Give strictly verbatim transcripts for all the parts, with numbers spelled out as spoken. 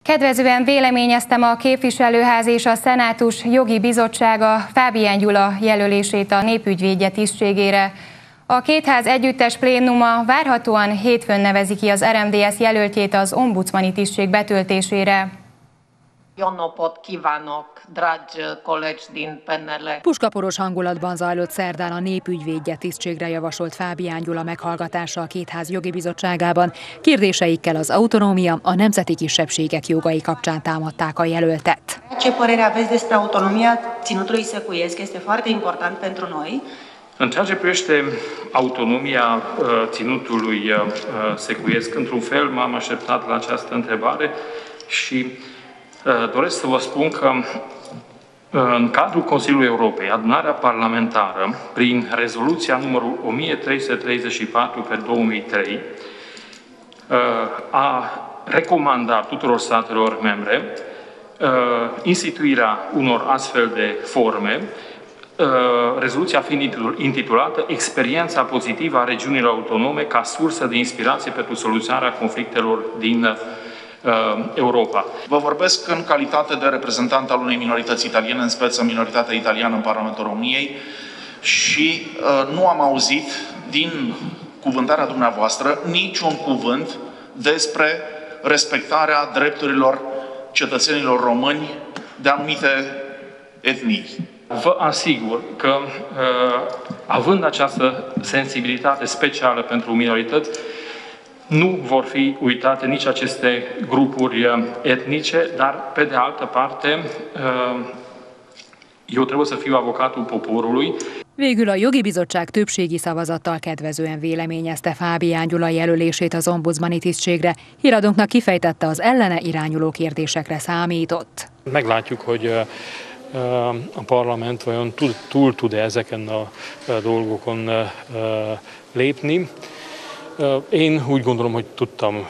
Kedvezően véleményeztem a képviselőház és a szenátus jogi bizottsága Fábián Gyula jelölését a népügyvédje tisztségére. A két ház együttes plénuma várhatóan hétfőn nevezi ki az er em dé es jelöltjét az ombudsmani tisztség betöltésére. Jó napot kívánok, dragi colegi din pé en el. Puskaporos hangulatban zajlott szerdán a népügyvédje tisztségre javasolt Fábián Gyula meghallgatása a két ház jogi bizottságában. Kérdéseikkel az autonómia, a nemzeti kisebbségek jogai kapcsán támadták a jelöltet. Ce părere aveți despre autonomia Ținutului Secuiesc? Este foarte important pentru noi. În ceea ce privește autonomia Ținutului Secuiesc, într-un fel m-am așteptat la această întrebare și doresc să vă spun că în cadrul Consiliului Europei, adunarea parlamentară, prin rezoluția numărul o mie trei sute treizeci și patru pe două mii trei, a recomandat tuturor statelor membre instituirea unor astfel de forme, rezoluția fiind intitulată Experiența pozitivă a regiunilor autonome ca sursă de inspirație pentru soluționarea conflictelor din Europa. Vă vorbesc în calitate de reprezentant al unei minorități italiene, în speță minoritatea italiană în Parlamentul României, și uh, nu am auzit din cuvântarea dumneavoastră niciun cuvânt despre respectarea drepturilor cetățenilor români de anumite etnii. Vă asigur că, uh, având această sensibilitate specială pentru minorități, nu vor fi uitate nici aceste grupuri etnice, dar, pe de altă parte, eu trebuie să fiu avocatul poporului. Végül a jogi bizottság többségi szavazattal kedvezően véleményezte Fábián Gyula jelölését az ombudsmani tisztségre. Híradónknak kifejtette, az ellene irányuló kérdésekre számított. Meglátjuk, hogy a parlament vajon túl tud-e ezeken a dolgokon lépni. Én úgy gondolom, hogy tudtam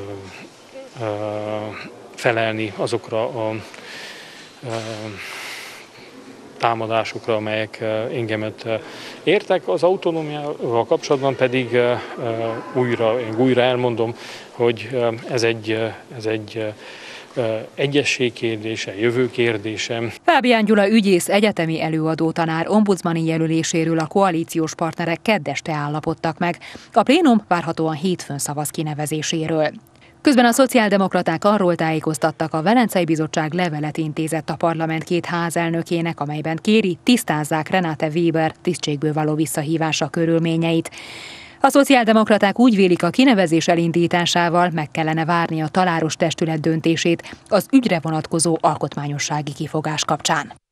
felelni azokra a támadásokra, amelyek engemet értek. Az autonómiával kapcsolatban pedig újra, én újra elmondom, hogy ez egy, ez egy egyesség kérdése, jövő kérdése. Fábián Gyula ügyész, egyetemi előadó tanár ombudsmani jelöléséről a koalíciós partnerek kedd este állapodtak meg. A plénum várhatóan hétfőn szavaz kinevezéséről. Közben a szociáldemokraták arról tájékoztattak, a Velencei Bizottság levelet intézett a parlament két házelnökének, amelyben kéri, tisztázzák Renate Weber tisztségből való visszahívása körülményeit. A szociáldemokraták úgy vélik, a kinevezés elindításával meg kellene várni a taláros testület döntését az ügyre vonatkozó alkotmányossági kifogás kapcsán.